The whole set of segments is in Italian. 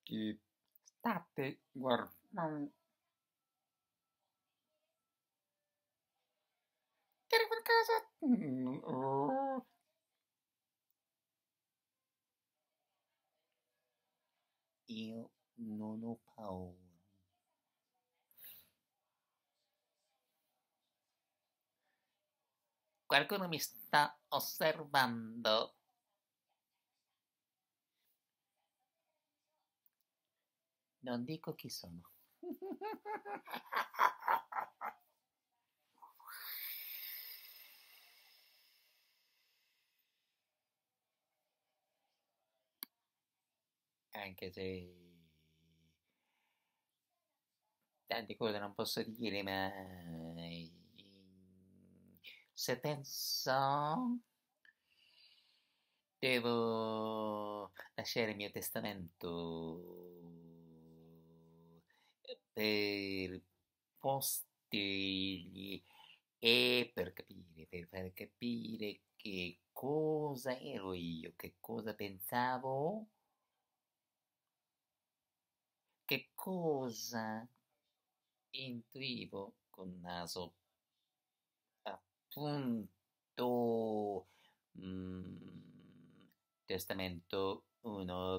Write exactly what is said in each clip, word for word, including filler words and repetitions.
che state guardando qualcosa. Mm, oh. Io non ho paura. Qualcuno mi sta osservando. Non dico chi sono. Anche se tante cose non posso dire, ma se penso devo lasciare il mio testamento per postergli e per capire, per far capire che cosa ero io, che cosa pensavo, che cosa intuivo col naso, appunto. mm, Testamento uno.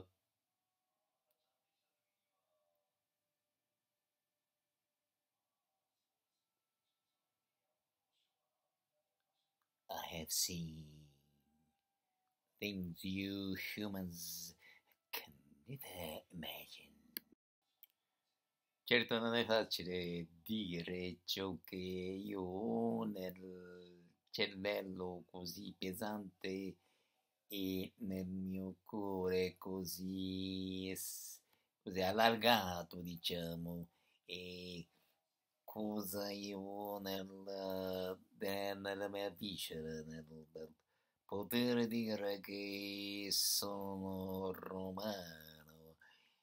I have seen things you humans can never imagine. Certo non è facile dire ciò che io ho nel cervello così pesante e nel mio cuore così, es- così allargato, diciamo, e cosa io ho nel, de- nella mia viscera, nel, nel poter dire che sono romano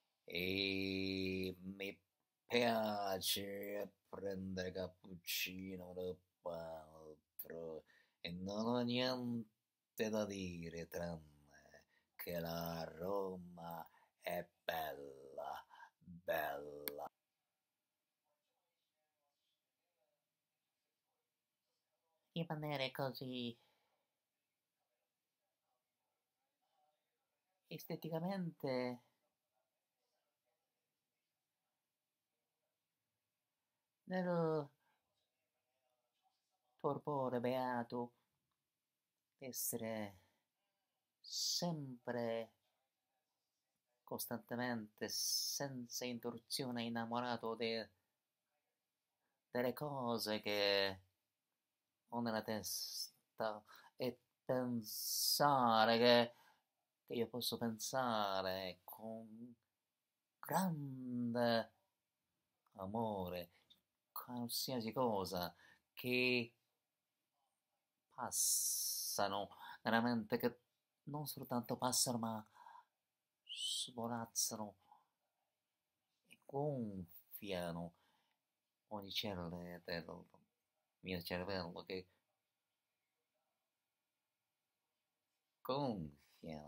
e mi piace prendere cappuccino dopo altro e non ho niente da dire tranne che la Roma è bella, bella. Rimanere così esteticamente nel torpore beato, essere sempre, costantemente, senza interruzione, innamorato de- delle cose che ho nella testa e pensare che, che io posso pensare con grande amore qualsiasi cosa che passano nella mente, che non soltanto passano ma svolazzano e gonfiano ogni cellula del mio cervello, che gonfiano.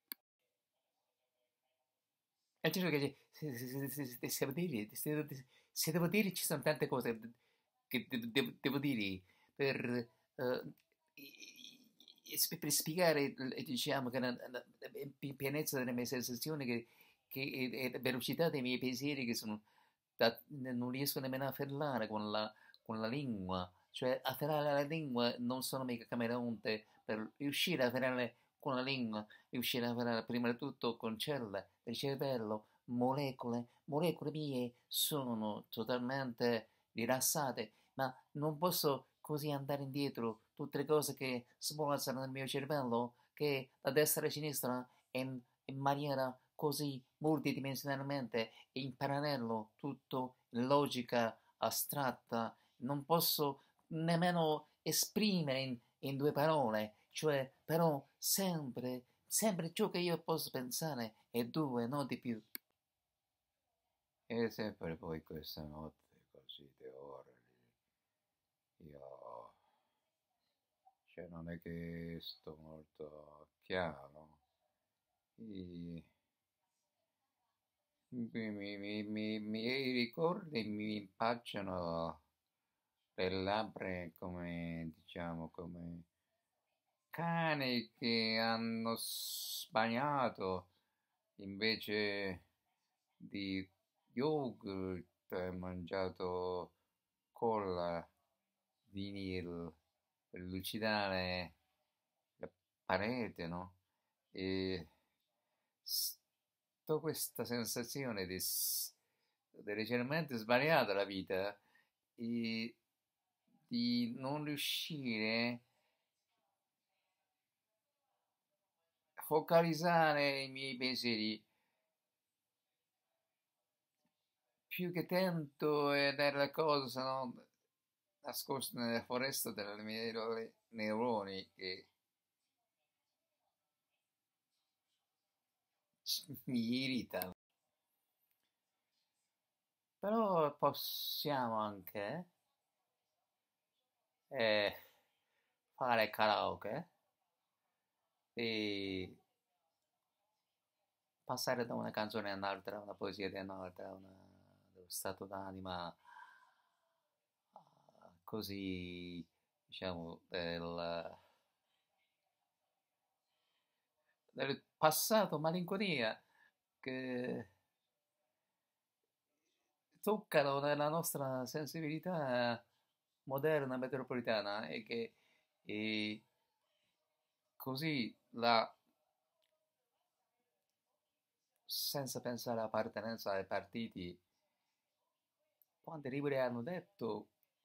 E ti giuro che se, se, se, se, se, se devo dire, se, se devo dire ci sono tante cose che de- devo, devo dire per, eh, i- i- per spiegare, il- diciamo, che la, la- la pienezza delle mie sensazioni che, che, e, e la velocità dei miei pensieri che sono da- non riesco nemmeno a afferrare con la, con la lingua, cioè afferrare la lingua non sono mica camaleonte per riuscire a afferrare con la lingua, riuscire a afferrare prima di tutto con cellule del cervello, molecole, molecole mie sono totalmente rilassate, ma non posso così andare indietro tutte le cose che svolazzano nel mio cervello, che da destra a sinistra in, in maniera così multidimensionalmente e in parallelo, tutto in logica astratta, non posso nemmeno esprimere in, in due parole, cioè però sempre, sempre ciò che io posso pensare è due, non di più. E sempre poi questa notte così di orli, io, cioè non è che sto molto chiaro, I- Mi, mi- mi- mi- miei ricordi mi impacciano le labbra come, diciamo, come cani che hanno sbagliato invece di yogurt, e mangiato colla, vinil per lucidare la parete, no? E sto questa sensazione di, s- di leggermente sbagliata la vita e di non riuscire a focalizzare i miei pensieri più che tanto e delle cose sono nascoste nella foresta delle mie neur- neuroni che mi irritano. Però possiamo anche eh, fare karaoke e passare da una canzone all'altra, una poesia ad un'altra, una, dello stato d'anima ah, così, diciamo, del, del passato malinconia che toccano nella nostra sensibilità moderna metropolitana e che e così la, senza pensare all'appartenenza ai partiti, quante libri hanno detto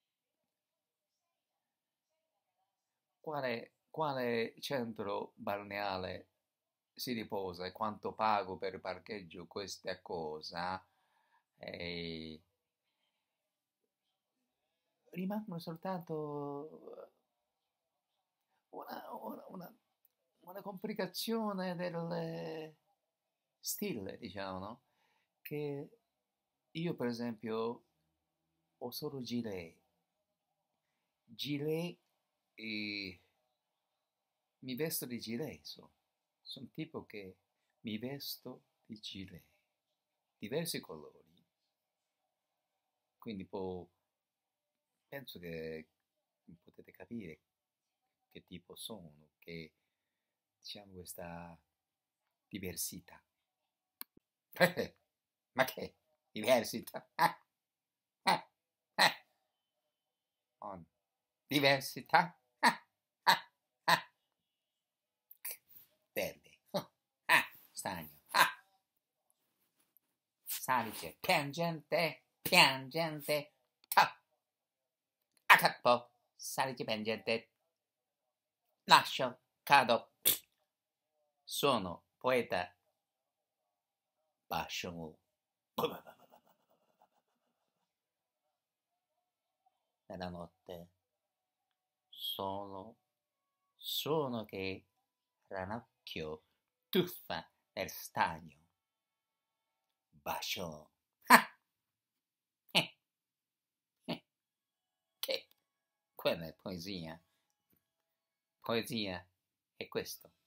quale, quale centro balneare si riposa e quanto pago per il parcheggio, questa cosa, e rimangono soltanto una, una, una, una complicazione del stile, diciamo, no? Che io, per esempio, ho solo gilet. Gilet e mi vesto di gilet, so. Sono tipo che mi vesto di gilet. Diversi colori. Quindi può, penso che potete capire che tipo sono, che diciamo questa diversità. Ma che diversità? Eh, eh, eh. Oh, diversità? Eh, eh, eh. Verde. Ah, stagno. Ah, salice. Piangente. Piangente. Ta. A capo. Salice piangente. Lascio. Cado. Sono poeta Basciamo. Nella notte sono, sono che ranocchio tuffa nel stagno. Bacio. Ah! Eh, eh, che quella è poesia. Poesia è questo.